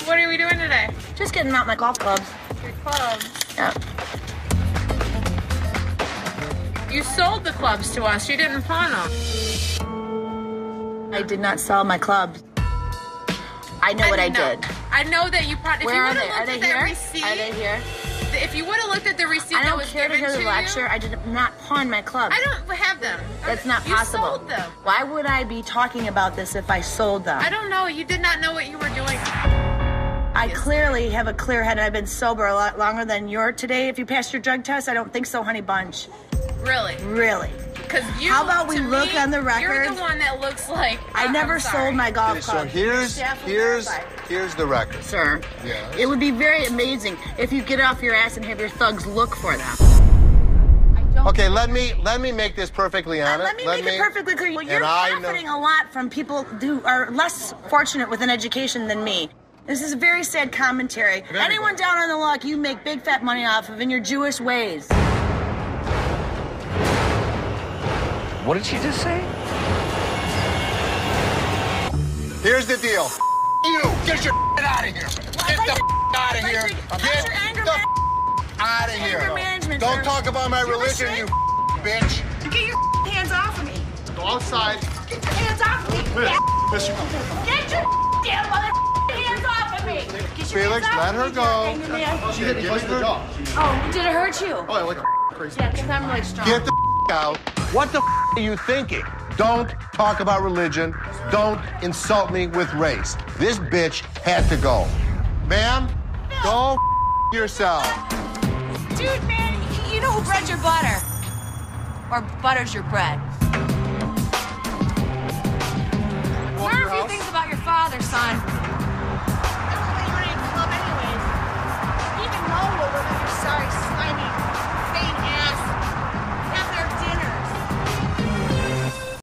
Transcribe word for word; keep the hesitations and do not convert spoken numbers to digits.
What are we doing today? Just getting out my golf clubs. Your clubs. Yeah. You sold the clubs to us. You didn't pawn them. I did not sell my clubs. I know I what I know. did. I know that you probably. Where if you are would they? have Are looked they at that here? receipt, Are they here? if you would have looked at the receipt I that don't was care to given hear to the you, lecture. I did not pawn my clubs. I don't have them. That's not you possible. Sold them. Why would I be talking about this if I sold them? I don't know. You did not know what you were doing. I clearly have a clear head, and I've been sober a lot longer than you're today. If you passed your drug test, I don't think so, honey bunch. Really? Really. Because you. How about we to look me, on the You're record? the one that looks like. I uh, never I'm sorry. sold my golf Okay, so club. here's Staff will here's verify. here's the record. Sir, Yes. it would be very amazing if you get off your ass and have your thugs look for them. I don't Okay, let me let me make this perfectly Uh, honest. let me make it perfectly clear. Well, and you're I know- profiting a lot from people who are less fortunate with an education than me. This is a very sad commentary. Anyone down on the luck you make big fat money off of in your Jewish ways. What did she just say? Here's the deal. You get your out of here. Get the out of here. Get your anger the man- out of anger here. management, Don't sir. talk about my You religion, restrain- you bitch. Get your hands off of me. Go outside. Get your hands off of me. Miss, Get your damn mother hands off of me. Get your Felix, hands off let of her me, go. anger man. She did give me the jaw. Oh, did it hurt you? Oh, I like crazy. Yeah, because I'm really strong. Get the out. What the are you thinking? Don't talk about religion. Don't insult me with race. This bitch had to go. Ma'am, go yourself. Dude, man, you know who breads your butter? Or butters your bread?